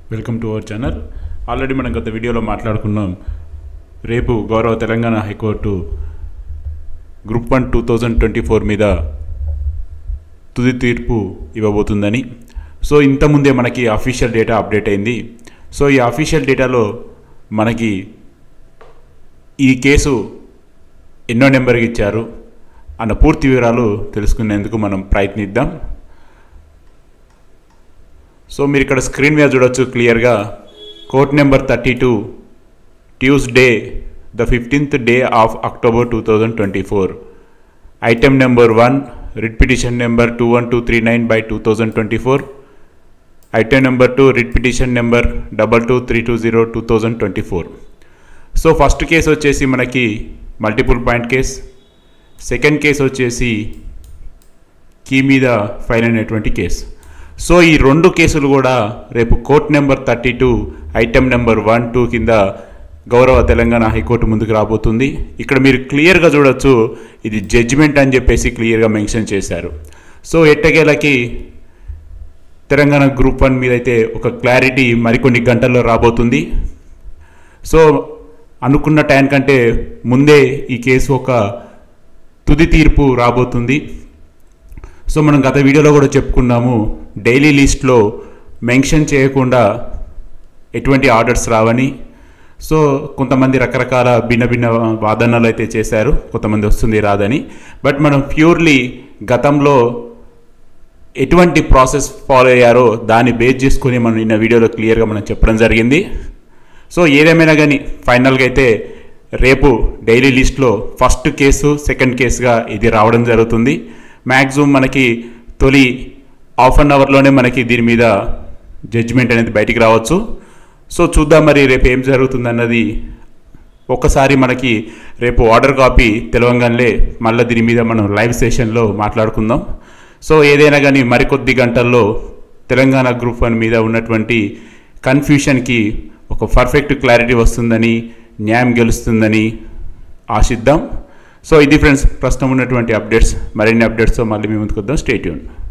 Welcome to our channel. Already మనం గత వీడియోలో మాట్లాడుకున్నాం. రేపు గౌరవ తెలంగాణ హైకోర్టు గ్రూప్ 1 2024 మీద తుది తీర్పు ఇవ్వబోతుందని. సో ఇంతకుముందే మనకి అఫీషియల్ డేటా అప్డేట్ అయింది. సో ఈ అఫీషియల్ డేటాలో మనకి ఈ కేసు ఎన్నో నెంబర్కి ఇచ్చారు అన్న పూర్తి వివరాలు తెలుసుకునేందుకు మనం ప్రయత్నిద్దాం. సో మీరు ఇక్కడ స్క్రీన్ మీద చూడొచ్చు క్లియర్గా court number 32 Tuesday the 15th day of October 2024. Item number 1 writ petition number 21239/2024. Item number 2 writ petition number 223220/2024. So first case వచ్చేసి మనకి multiple point case. Second case వచ్చేసి కీ మీద ఫైల్ అయినటువంటి కేసు. సో ఈ రెండు కేసులు కూడా రేపు కోర్ట్ నెంబర్ 32 ఐటమ్ నెంబర్ 1, 2 కింద గౌరవ తెలంగాణ హైకోర్టు ముందుకు రాబోతుంది. ఇక్కడ మీరు క్లియర్గా చూడొచ్చు, ఇది జడ్జిమెంట్ అని చెప్పేసి క్లియర్గా మెన్షన్ చేశారు. సో ఎట్టకేలకి తెలంగాణ గ్రూప్ 1 మీద అయితే ఒక క్లారిటీ మరికొన్ని గంటల్లో రాబోతుంది. సో అనుకున్న టైం కంటే ముందే ఈ కేసు ఒక తుది తీర్పు రాబోతుంది. సో మనం గత వీడియోలో కూడా చెప్పుకున్నాము, డైలీ లిస్ట్లో మెన్షన్ చేయకుండా ఎటువంటి ఆర్డర్స్ రావని. సో కొంతమంది రకరకాల భిన్న భిన్న వాదనలు అయితే చేశారు, కొంతమంది వస్తుంది రాదని. బట్ మనం ప్యూర్లీ గతంలో ఎటువంటి ప్రాసెస్ ఫాలో అయ్యారో దాన్ని బేస్ చేసుకుని మనం నిన్న వీడియోలో క్లియర్గా మనం చెప్పడం జరిగింది. సో ఏదేమైనా కానీ ఫైనల్గా అయితే రేపు డైలీ లిస్ట్లో ఫస్ట్ కేసు, సెకండ్ కేసుగా ఇది రావడం జరుగుతుంది. మ్యాక్సిమం మనకి తొలి హాఫ్ అన్ అవర్లోనే మనకి దీని మీద జడ్జిమెంట్ అనేది బయటికి రావచ్చు. సో చూద్దాం మరి రేపు ఏం జరుగుతుందన్నది. ఒక్కసారి మనకి రేపు ఆర్డర్ కాపీ తెలవంగానే మళ్ళీ దీని మీద మనం లైవ్ సెషన్లో మాట్లాడుకుందాం. సో ఏదైనా కానీ మరికొద్ది గంటల్లో తెలంగాణ గ్రూప్ 1 మీద ఉన్నటువంటి కన్ఫ్యూషన్కి ఒక పర్ఫెక్ట్ క్లారిటీ వస్తుందని, న్యాయం గెలుస్తుందని ఆశిద్దాం. సో ఇది ఫ్రెండ్స్ ప్రస్తుతం ఉన్నటువంటి అప్డేట్స్. మరిన్ని అప్డేట్స్తో మళ్ళీ మీ ముందుకు వద్దాం. Stay tune.